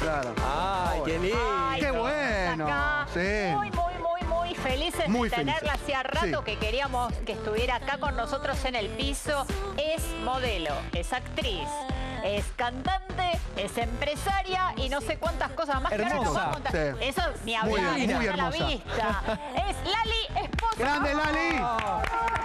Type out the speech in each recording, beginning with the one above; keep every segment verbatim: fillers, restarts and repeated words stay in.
claro. Ay, qué lindo. Ay, Qué no, bueno. acá. Sí. Muy, muy, muy, muy felices Muy de tenerla. felices. Hacía rato Sí. que queríamos que estuviera acá con nosotros en el piso. Es modelo, es actriz, es cantante, es empresaria y no sé cuántas cosas más. que ahora nos Hermosa. va a contar. Sí. Eso ni Muy hablar, bien, eso muy está a la hermosa. vista. Es Lali Esposa. ¡Grande, Lali! Oh,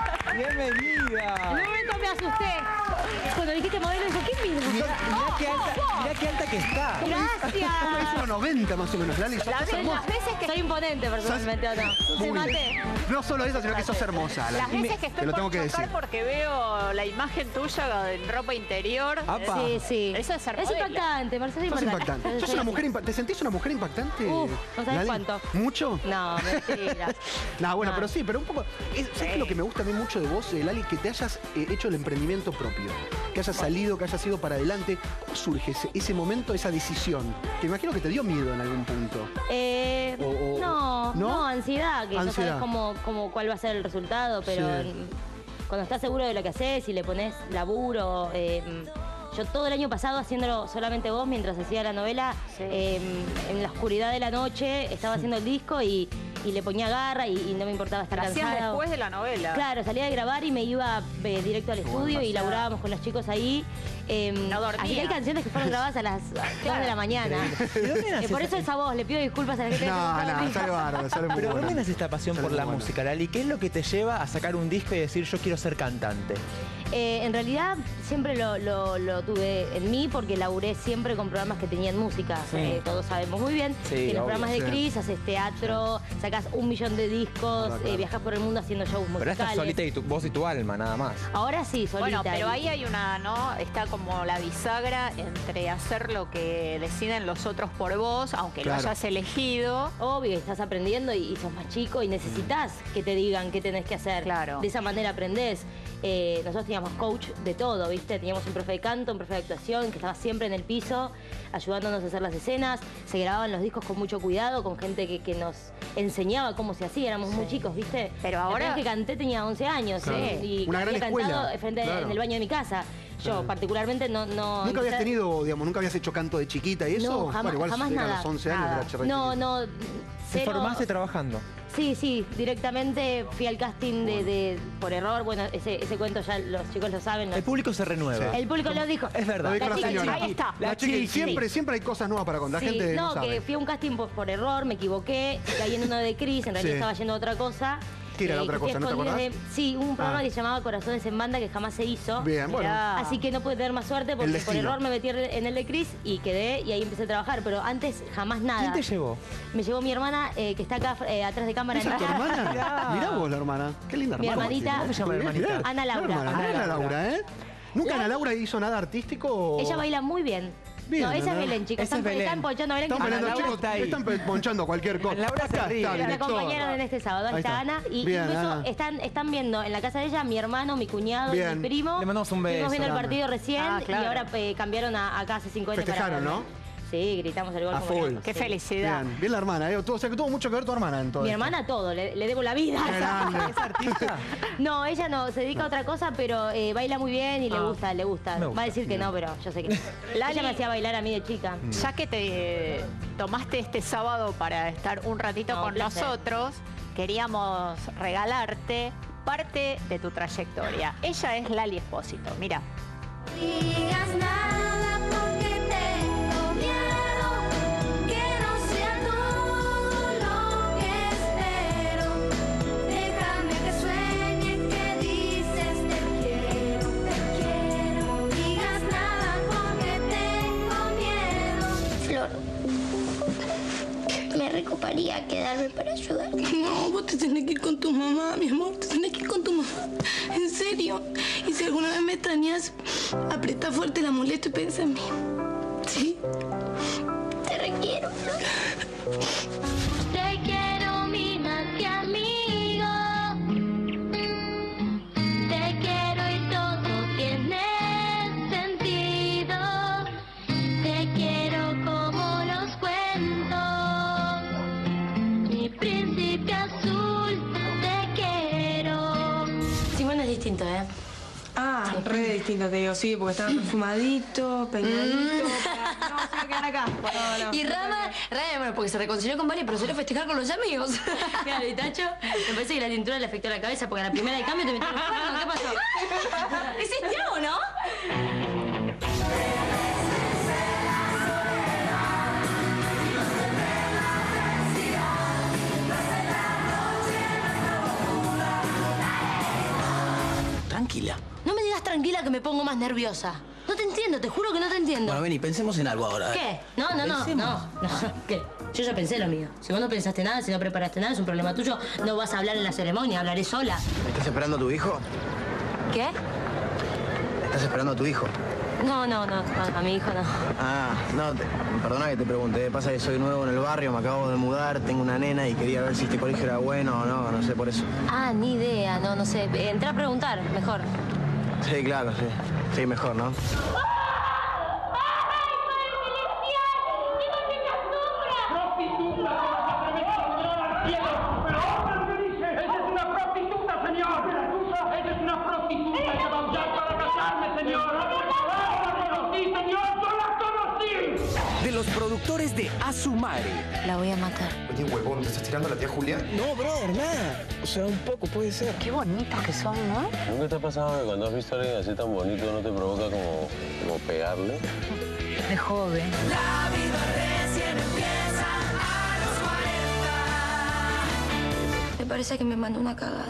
bienvenida. En un momento me asusté. Cuando dijiste modelo, dijo, ¿qué mismo? Mirá, mirá qué alta, mirá qué alta que está. Es Gracias. uno noventa más o menos, Lali. Sos La sos ve- hermosa. las veces que Soy imponente personalmente, ¿o no? Muy Se bien. maté. No solo eso, sino que sos hermosa, Las Lali. veces que Te estoy lo por tengo que chocar decir. porque veo la imagen tuya en ropa interior. Apa. Sí, sí. Eso es ser Es modelo. impactante, Marcelo, es Sos impactante. impactante. ¿Sos Soy una así. mujer impa- ¿Te sentís una mujer impactante? Uf, no sabes Lali? cuánto. ¿Mucho? No, mentiras. No, bueno, No. pero sí, pero un poco... es- ¿Sabes qué es lo que me gusta a mí mucho de vos, eh, Lali? Que te hayas eh, hecho el emprendimiento propio. Que hayas salido, que hayas ido para adelante. ¿Cómo surge ese, ese momento, esa decisión? Que imagino que te dio miedo en algún punto. Eh, O- o- no, ¿no? no, ansiedad, que no Ansiedad. sabes cómo, cómo, cuál va a ser el resultado, pero Sí. mm, cuando estás seguro de lo que haces y le pones laburo... eh, yo todo el año pasado haciéndolo solamente vos mientras hacía la novela, Sí. eh, en la oscuridad de la noche estaba haciendo el disco y, y le ponía garra y, y no me importaba estar La hacías cansada. después de la novela. Claro, salía de grabar y me iba eh, directo al estudio y laburábamos con los chicos ahí. Eh, No dormía. así que hay canciones que fueron grabadas a las dos de la mañana. ¿De dónde Eh, nace por esa- eso es a vos, le pido disculpas a la gente que No, me no, sale bárbaro, sale muy Pero bueno. ¿dónde nace esta pasión Sale por muy la bueno. música, Lali? ¿Qué es lo que te lleva a sacar un disco y decir yo quiero ser cantante? Eh, en realidad siempre lo, lo- lo tuve en mí porque laburé siempre con programas que tenían música. Sí. Eh, todos sabemos muy bien. Sí, que en los obvio, programas de sí. Cris haces teatro, sacás un millón de discos, Claro, claro. eh, viajas por el mundo haciendo shows Pero musicales. estás solita y tu, vos y tu alma, nada más. Ahora sí, solita. Bueno, pero y- ahí hay una, ¿no? Está como la bisagra entre hacer lo que deciden los otros por vos, aunque Claro. lo hayas elegido. Obvio, estás aprendiendo y, y sos más chico y necesitas que te digan qué tenés que hacer. Claro. De esa manera aprendés. Eh, nosotros teníamos coach de todo, ¿viste? Teníamos un profe de canto, un profe de actuación que estaba siempre en el piso ayudándonos a hacer las escenas. Se grababan los discos con mucho cuidado, con gente que, que nos enseñaba cómo se hacía. Éramos muy chicos, ¿viste? Pero La ahora- primera vez que canté tenía once años. Claro. ¿eh? Y Una gran había escuela, cantado frente claro. en el baño de mi casa. Yo, Claro. particularmente, no... no ¿Nunca habías empecé- tenido, digamos, nunca habías hecho canto de chiquita y eso? No, jamás, Bueno, igual jamás era nada. a los once años, Nada. era re No, chiquita. no, Te cero- formaste trabajando. Sí, sí, directamente fui al casting de, de- por error. Bueno, ese, ese cuento ya los chicos lo saben. los- El público se renueva. Sí. el público lo dijo. Es verdad. Lo dijo La la chiqui, señora. ahí está. La La chiqui, chiqui. siempre, siempre hay cosas nuevas para contar. La Sí, gente no, no, sabe. que fui a un casting por, por error, me equivoqué, caí en uno de Cris, en realidad Sí. estaba yendo a otra cosa. ¿Qué era la Eh, otra que fui cosa? ¿No te escondida acordás? de- Sí, un programa Ah. que se llamaba Corazones en Banda que jamás se hizo. Bien, bueno. Mirá. Así que no pude tener más suerte El porque por destino. error me metí en el de Cris y quedé y ahí empecé a trabajar. Pero antes jamás nada. ¿Quién te llevó? Me llevó mi hermana eh, que está acá eh, atrás de cámara. ¿Esa es tu en- hermana? Mirá. Mirá vos la hermana. Qué linda Mi hermana. hermanita- ¿Cómo se llama la Mirá, hermanita? mirá. Ana Laura. La hermana, Ana Ana Laura. Laura, ¿eh? ¿Nunca Ana Laura hizo nada artístico? o- Ella baila muy bien. Bien, no, esa Ana. es Belén, chicos. Esa es Están, Belén. están ponchando a Belén. Están que- Ana peleando, Laura chicos. está ahí. Están ponchando cualquier cosa. Ana Laura se Acá ríe. está, La La directora. acompañaron en este sábado, ahí Ahí está está. Ana. Y Bien, incluso Ana. están, están viendo en la casa de ella mi hermano, mi cuñado, y Bien. mi primo. Le mandamos un beso, Estuvimos viendo el grande. partido recién Ah, claro. y ahora eh, cambiaron a, acá hace cinco años. Festejaron, para ¿no? Sí, gritamos el gol. A como full. locos, Qué sí. felicidad. Bien, bien la hermana, ¿eh? O sea que tuvo mucho que ver tu hermana en todo Mi esto. hermana todo, le, le debo la vida. Qué grande. ¿Es artista? No, ella no, se dedica a otra cosa, pero eh, baila muy bien y le Ah. gusta, le gusta. Me gusta. Va a decir que no, pero yo sé que no. Lali- Ella me hacía bailar a mí de chica. Ya que te tomaste este sábado para estar un ratito No, con un placer. nosotros, queríamos regalarte parte de tu trayectoria. Ella es Lali Espósito, mira. Digas nada porque tengo miedo, que no sea todo lo que espero. Déjame que sueñe, que dices te quiero, te quiero. No digas nada porque tengo miedo. Flor, me recoparía quedarme para ayudar. No, vos te tenés que ir con tu mamá, mi amor. Te tenés que ir con tu mamá. En serio. Y si alguna vez me extrañas, aprieta fuerte el amuleto y piensa en mí. ¿Sí? Te requiero, Flor. Te quiero mi más que amigo. Te quiero y todo tiene sentido. Te quiero como los cuentos. Mi príncipe azul, te quiero. Simón es distinto, ¿eh? Ah, re distinto, te digo, sí, porque estaba perfumadito, peinadito, para No, se va a quedar acá. No, no. Y Rama, Rama, bueno, porque se reconcilió con Vale, pero se lo festejar con los amigos. Claro, y Tacho, me parece que la tintura le afectó la cabeza porque a la primera de cambio te metieron los cuernos. ¿Qué pasó? ¿Hiciste algo, no? Tranquila. No me digas tranquila que me pongo más nerviosa. No te entiendo, te juro que no te entiendo. Bueno, vení, pensemos en algo ahora. ¿Qué? No, no, no, no, no. ¿Qué? Yo ya pensé lo mío. Si vos no pensaste nada, si no preparaste nada, es un problema tuyo. No vas a hablar en la ceremonia, hablaré sola. ¿Estás esperando a tu hijo? ¿Qué? ¿Estás esperando a tu hijo? No, no, no, a, a mi hijo no. Ah, no, te, perdona que te pregunte. Pasa que soy nuevo en el barrio, me acabo de mudar, tengo una nena y quería ver si este colegio era bueno o no, no sé, por eso. Ah, ni idea, no, no sé. Entré a preguntar, mejor. Sí, claro, sí. Sí, mejor, ¿no? De los productores de Asumare. La voy a matar. Oye, huevón, ¿te estás tirando a la tía Julia? No, brother, nada. O sea, un poco puede ser. Qué bonitos que son, ¿no? ¿Nunca te ha pasado que cuando has visto a alguien así tan bonito no te provoca como, como pegarle? De joven. La vida recién empieza a los cuarenta. Me parece que me mandó una cagada.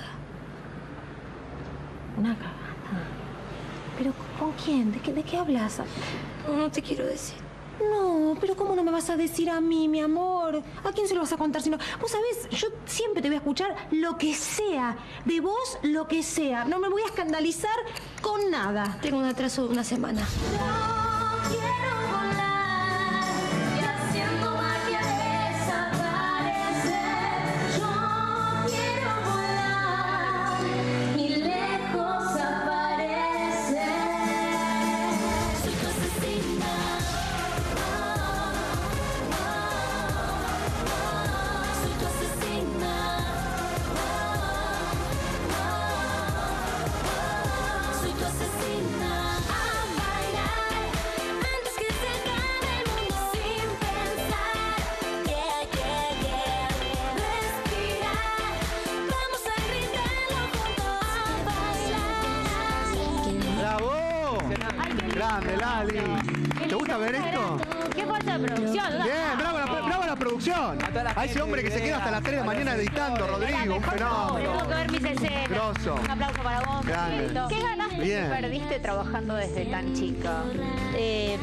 ¿Una cagada? ¿Pero con quién? ¿De qué, de qué hablas? No, no te quiero decir. No, pero ¿cómo no me vas a decir a mí, mi amor? ¿A quién se lo vas a contar si no? Vos sabés, yo siempre te voy a escuchar lo que sea. De vos, lo que sea. No me voy a escandalizar con nada. Tengo un atraso de una semana. No quiero volar y haciendo magia desaparecer. Yo quiero volar y lejos aparecer. Soy tu asesina. Soy tu asesina. Soy tu asesina. A bailar antes que se acabe el mundo sin pensar. Yeah, yeah, yeah. Respirar. Vamos a gritarlo juntos. A bailar. ¡Bravo! ¡Grande, Lali! ¿Te gusta ver esto? ¿Qué falta de producción? Bien, bravo la, bravo la producción. A ese hombre que se queda hasta las tres de la mañana editando, Rodrigo, un fenómeno. Tengo que ver mis escenas. Grosso. Un aplauso para vos. Grande. ¿Qué ganaste Bien. y perdiste trabajando desde tan chica? Eh,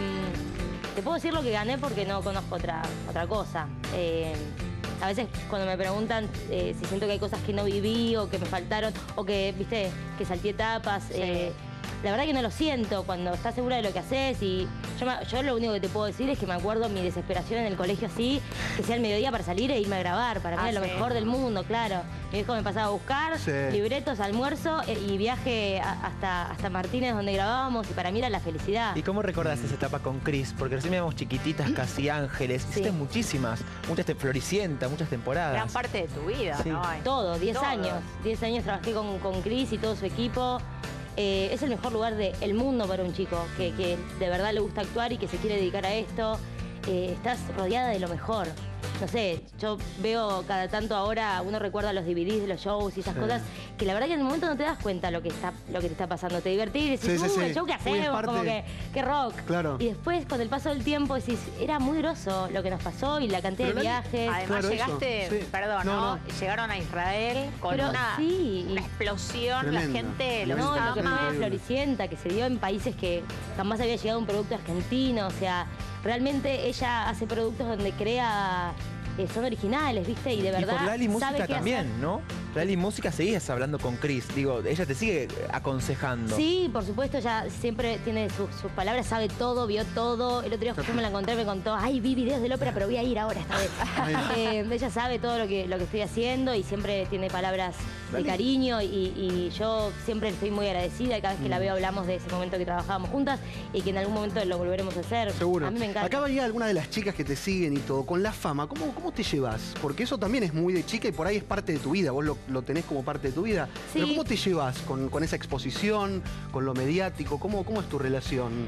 te puedo decir lo que gané porque no conozco otra, otra cosa. Eh, a veces cuando me preguntan eh, si siento que hay cosas que no viví o que me faltaron o que, viste, que salté etapas, eh, la verdad que no lo siento cuando estás segura de lo que haces y yo, me- yo lo único que te puedo decir es que me acuerdo mi desesperación en el colegio así, que sea el mediodía para salir e irme a grabar. Para mí Ah, era lo sí. mejor del mundo, claro. Mi viejo me pasaba a buscar, Sí. libretos, almuerzo eh, y viaje a- hasta, hasta Martínez donde grabábamos y para mí era la felicidad. ¿Y cómo recordás esa etapa con Chris? Porque recién veíamos chiquititas, casi ángeles. Hiciste muchísimas, muchas te Floricienta, muchas temporadas. Gran parte de tu vida, Sí. ¿no? Todo, diez Todo. años. diez años trabajé con, con Chris y todo su equipo. Eh, es el mejor lugar del mundo para un chico que, que de verdad le gusta actuar y que se quiere dedicar a esto. Eh, estás rodeada de lo mejor. No sé, yo veo cada tanto ahora, uno recuerda los D V Ds de los shows y esas Sí. cosas, que la verdad que en el momento no te das cuenta lo que está, lo que te está pasando. Te divertís y decís, Sí, sí, uh, sí. el show que Uy, es hacemos, parte- como que, qué rock. Claro. Y después, con el paso del tiempo, decís, era muy groso lo que nos pasó y la cantidad Pero de Lali- viajes. Además Claro, eso, llegaste, sí. perdón, No, ¿no? no. Llegaron a Israel con Pero una, sí, y- una explosión, Tremenda, la gente los No, y lo que ama. fue Floricienta, que se dio en países que jamás había llegado un producto argentino. O sea, realmente ella hace productos donde crea, eh, son originales, ¿viste? Y de Y verdad por Lali sabe Música qué también, hacer. ¿no? Lali Música seguías hablando con Chris. Digo, ella te sigue aconsejando. Sí, por supuesto, ella siempre tiene sus, sus palabras, sabe todo, vio todo. El otro día yo me la encontré, me contó, ay, vi videos del ópera, pero voy a ir ahora esta vez. Eh, ella sabe todo lo que, lo que estoy haciendo y siempre tiene palabras de Dale. cariño y, y yo siempre estoy muy agradecida y cada vez que la Mm. veo hablamos de ese momento que trabajábamos juntas y que en algún momento lo volveremos a hacer. Seguro. A mí me encanta. Acá va a llegar alguna de las chicas que te siguen y todo. Con la fama, ¿cómo, cómo te llevas? Porque eso también es muy de chica y por ahí es parte de tu vida. Vos lo, lo tenés como parte de tu vida. Pero Sí. ¿cómo te llevas con, con esa exposición, con lo mediático? ¿Cómo, cómo es tu relación?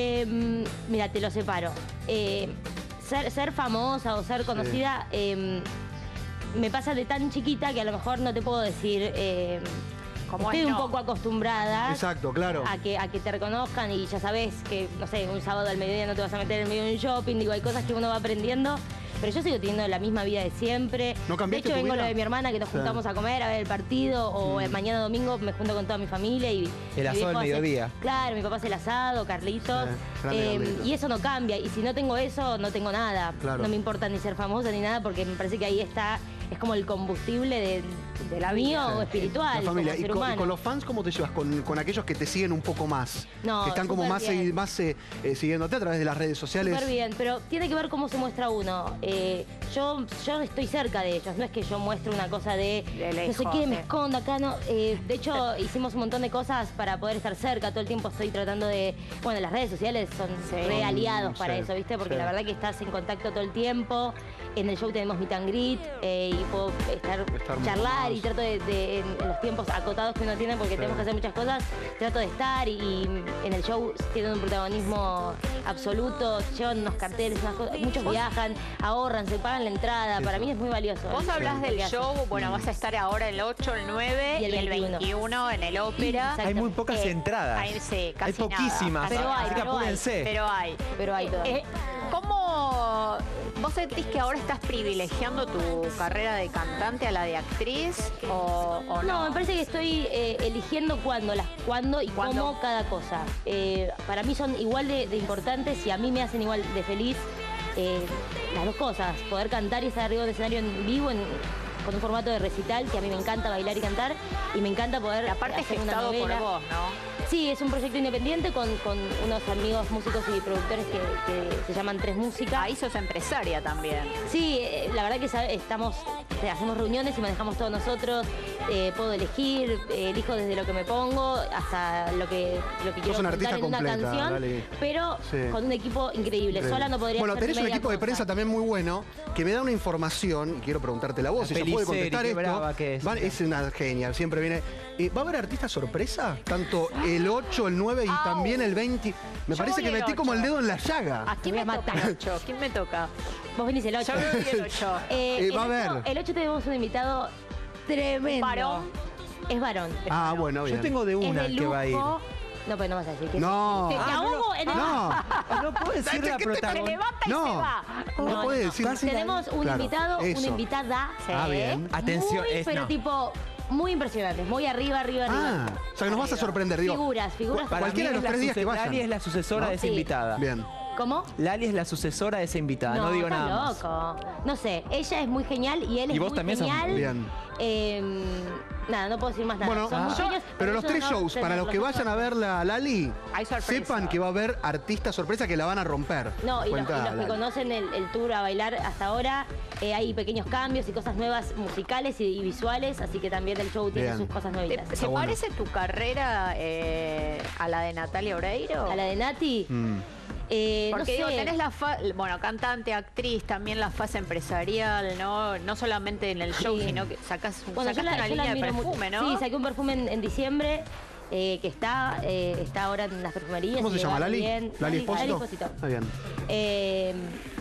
Eh, mira, te lo separo. Eh, ser, ser famosa o ser conocida eh, me pasa de tan chiquita que a lo mejor no te puedo decir... Eh, Como estoy es, un no. poco acostumbrada Exacto, claro. a que, a que te reconozcan y ya sabes que, no sé, un sábado al mediodía no te vas a meter en medio de un shopping. Digo, hay cosas que uno va aprendiendo. Pero yo sigo teniendo la misma vida de siempre. ¿No de cambiaste hecho, tu vengo vida? lo de mi hermana, que nos Sí. juntamos a comer, a ver el partido. O Mm. el mañana domingo me junto con toda mi familia. Y, El mi asado viejo del hace- mediodía. Claro, mi papá hace el asado, Carlitos. Sí, grande Eh, Carlitos. y eso no cambia. Y si no tengo eso, no tengo nada. Claro. No me importa ni ser famosa ni nada, porque me parece que ahí está... Es como el combustible de, de la mío Sí. o espiritual, La familia. como ¿Y ser con, y humano. con los fans cómo te llevas? Con, con aquellos que te siguen un poco más. No, que están como súper más, bien. segui- más eh, eh, siguiéndote a través de las redes sociales. Súper bien, pero tiene que ver cómo se muestra uno. Eh, yo, yo estoy cerca de ellos, no es que yo muestre una cosa de, De no sé lejos, qué, me sí. escondo acá, no. Eh, de hecho, hicimos un montón de cosas para poder estar cerca. Todo el tiempo estoy tratando de... Bueno, las redes sociales son Sí. re aliados para Sí, eso, ¿viste? Porque sí. la verdad que estás en contacto todo el tiempo. En el show tenemos meet and greet eh, y puedo estar, Estar charlar más. y trato de, de- en, en los tiempos acotados que uno tiene, porque Sí. tenemos que hacer muchas cosas, trato de estar y, y en el show tienen un protagonismo absoluto, llevan unos carteles, unas cosas, muchos viajan, ahorran, se pagan la entrada, para mí es muy valioso. Vos hablas lo del que hacen. show, bueno, vas a estar ahora el ocho, el nueve Y el veintiuno. veintiuno en el ópera. Exacto. Hay muy pocas Eh, entradas. Hay, sí, casi Hay poquísimas. nada. Pero hay, Así que pero hay. apúrense. Pero hay. Pero hay todavía. Eh, ¿Cómo vos sentís que ahora estás privilegiando tu carrera de cantante a la de actriz o, o no? No, me parece que estoy eh, eligiendo cuándo, las cuándo y ¿Cuándo? cómo cada cosa. Eh, para mí son igual de, de importantes y a mí me hacen igual de feliz eh, las dos cosas. Poder cantar y estar arriba de un escenario en vivo en- con un formato de recital, que a mí me encanta bailar y cantar, y me encanta poder La parte hacer una gestado por novela. vos, ¿no? Sí, es un proyecto independiente con, con unos amigos músicos y productores que, que se llaman Tres Música. Ahí sos empresaria también. Sí, eh, la verdad que sabe- estamos, eh, hacemos reuniones y manejamos todos nosotros. Eh, puedo elegir, eh, elijo desde lo que me pongo hasta lo que, lo que quiero una contar artista en una completa, canción, Lali. pero Sí. con un equipo increíble. Increíble. Sola no podría Bueno, hacer tenés un media equipo de cosa. prensa también muy bueno que me da una información, y quiero preguntártela a vos, La ella puede Peliceri, contestar qué esto. brava que es. Van- es una genial, siempre viene. Eh, ¿Va a haber artista sorpresa? Tanto el ocho, el nueve y Au. también el veinte. Me Yo parece voy que el metí como el ocho. dedo en la llaga. ¿A quién Te me voy a toca matar. el ocho? ¿Quién me toca? Vos venís el ocho. Yo voy el ocho. Eh, Eh, el va a ocho- haber. El ocho tenemos un invitado tremendo. ¿Varón? Es varón. Ah, bueno, bien. Yo tengo de Es una de que va a ir. lujo. No, pues no vas a decir que No. Te, te Ah, ahogo en el... No, No puedo decir la Se protagonista. levanta y No. se va. no, No, puede no. decir. Tenemos un Claro, invitado, eso. una invitada. Ah, bien. Atención, Muy, es- pero no. tipo, muy impresionante. Muy arriba, arriba, Ah, arriba. o sea que nos vas a sorprender, digo. Figuras, figuras. Cu- Para Cualquiera mí de es los la tres días que suce- vayan. Lali es la sucesora ¿No? de esa Sí. invitada. Bien. ¿Cómo? Lali es la sucesora de esa invitada, no, digo está nada más. loco. No sé, ella es muy genial y él Y es vos muy también sos genial. Bien. Eh, nada, no puedo decir más nada. Bueno, Son muy yo- genios, pero por los eso tres no shows, para los que tenerlos vayan a verla a Lali, Hay sorpresa. sepan que va a haber artistas sorpresa que la van a romper. No, y los, y Cuenta, los que Lali. conocen el, el tour a bailar hasta ahora, eh, hay pequeños cambios y cosas nuevas musicales y, y visuales, así que también el show tiene Bien. sus cosas ¿Te- nuevitas. ¿Se bueno. parece tu carrera eh, a la de Natalia Oreiro? A la de Nati, Mm. eh, Porque no digo, sé. tenés la fase, bueno, cantante, actriz, también la fase empresarial, ¿no? No solamente en el show, Sí. sino que sacas, Bueno, yo sacaste la, una yo la línea de admiro mucho. perfume, ¿no? Sí, saqué un perfume en, en diciembre. eh, que está, eh, está ahora en las perfumerías. ¿Cómo y se le llama? va ¿Lali? bien. ¿Lali Espósito? Espósito. Está bien. Eh,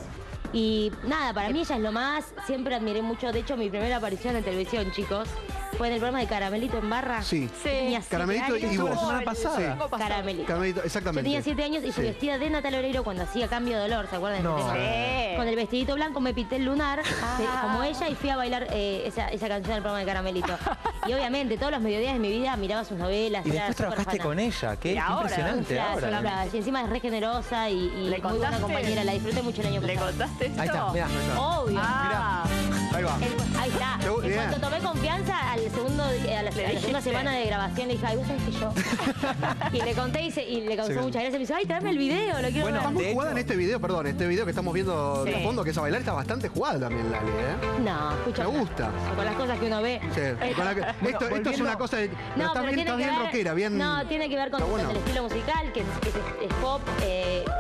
y nada, para mí ella es lo más. Siempre admiré mucho. De hecho, mi primera aparición en televisión, chicos, fue en el programa de Caramelito en Barra. Sí. Sí. Tenía siete Caramelito y años. vos. La semana el pasada. domingo pasado. Caramelito. Caramelito, Yo exactamente. tenía siete años y fui Sí. vestida de Natalia Oreiro cuando hacía Cambio de Dolor, ¿se acuerdan? No. Ese tema? Sí. Con el vestidito blanco me pinté el lunar, Ah. eh, como ella, y fui a bailar eh, esa, esa canción del programa de Caramelito. Y obviamente, todos los mediodías de mi vida miraba sus novelas. Y era después súper trabajaste fana. con ella, qué, Y qué ahora, Un impresionante flash, ahora. un flash. Y encima es re generosa y, y ¿Le muy buena contaste? compañera. La disfruté mucho el año ¿Le pasado. contaste esto? Ahí está, mirá. Obvio. Ah, Ahí va. El- ahí está. Qué bu- En bien. cuanto tomé confianza, al segundo día, a la, Le a la segunda dijiste. semana de grabación, le dije, ay, vos sabés que yo. y le conté y, se- y le causó Sí. muchas gracias. Me dice, ay, tráeme el video, lo quiero Bueno, ver. Está muy De jugada hecho- en este video, perdón, este video que estamos viendo de Sí. fondo, que es a bailar, está bastante jugada también, Lali, ¿eh? No, escucha. Me gusta. Con las cosas que uno ve. Sí, con la que- esto, esto es volviendo- una cosa de. No, está pero bien, tiene está que bien ver, rockera, bien. No, tiene que ver con, Está bueno. con el estilo musical, que, es, que es- es pop. eh,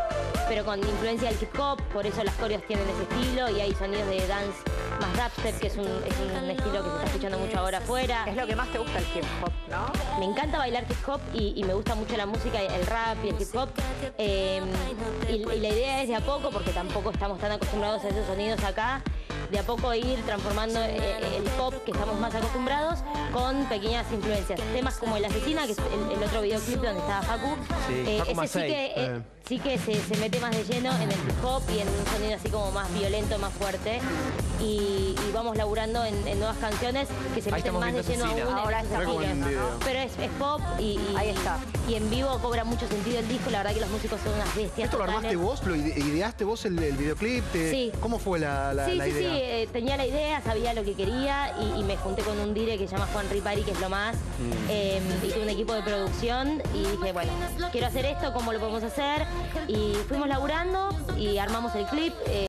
pero con influencia del hip hop, por eso las coreos tienen ese estilo y hay sonidos de dance más dubstep, que es un, es un estilo que se está escuchando mucho ahora afuera. Es lo que más te gusta el hip hop, ¿no? Me encanta bailar hip hop y, y me gusta mucho la música, el rap y el hip hop. Eh, y, y la idea es de a poco, porque tampoco estamos tan acostumbrados a esos sonidos acá, de a poco ir transformando eh, el pop que estamos más acostumbrados con pequeñas influencias. Temas como El Asesina, que es el, el otro videoclip donde estaba Facu. Sí, eh, Facu ese sí Macei. que, eh, Eh. sí que se, se mete más de lleno en el hip hop y en un sonido así como más violento, más fuerte. Y, y vamos laburando en, en nuevas canciones que se Ahí meten estamos más de viendo lleno Asesina. aún Ahora en está esos como en estilos. video. Pero es, es pop y, y, Ahí está. y en vivo cobra mucho sentido el disco. La verdad que los músicos son unas bestias. ¿Esto lo armaste totales. vos? ¿Lo ide- ideaste vos el, el videoclip? Te- Sí. ¿Cómo fue la, la, Sí, la sí, idea? sí, eh, tenía la idea, sabía lo que quería y, y me junté con un dire que se llama Juan Ripari, que es lo más, eh, y tuve un equipo de producción y dije, bueno, quiero hacer esto, ¿cómo lo podemos hacer? Y fuimos laburando y armamos el clip. eh,